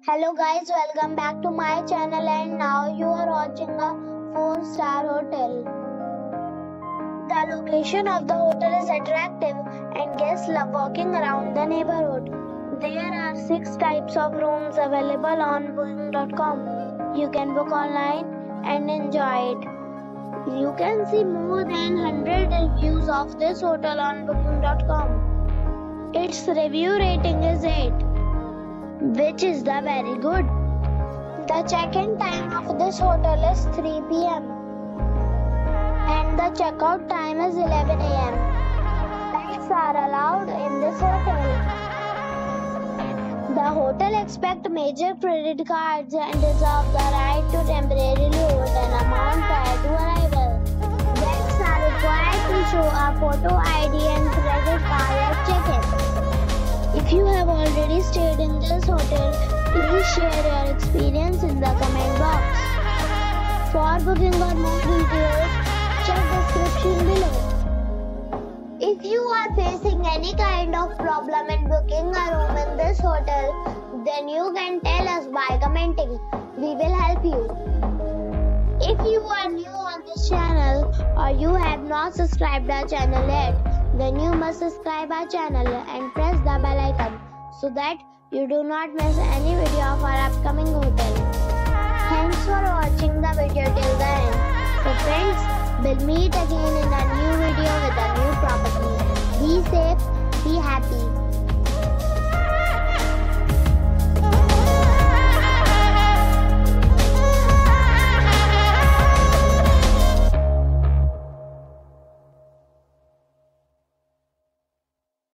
Hello guys, welcome back to my channel and now you are watching a 4-star hotel. The location of the hotel is attractive and guests love walking around the neighborhood. There are 6 types of rooms available on booking.com. You can book online and enjoy it. You can see more than 100 reviews of this hotel on booking.com. Its review rating is 8. Which is the very good. The check-in time of this hotel is 3 p.m. and the check-out time is 11 a.m. Pets are allowed in this hotel. The hotel accepts major credit cards and reserves the right to temporarily hold an amount prior to arrival. Guests are required to show a photo ID and credit card at check-in. If you have already stayed in this hotel, please share your experience in the comment box. For booking or more details, check description below. If you are facing any kind of problem in booking a room in this hotel, then you can tell us by commenting. We will help you. If you are new on this channel or you have not subscribed our channel yet, then you must subscribe our channel and press the bell icon so that you do not miss any video of our upcoming hotel. Thanks for watching the video till the end. So friends, we'll meet again in a new video with a new property. Be safe, be happy.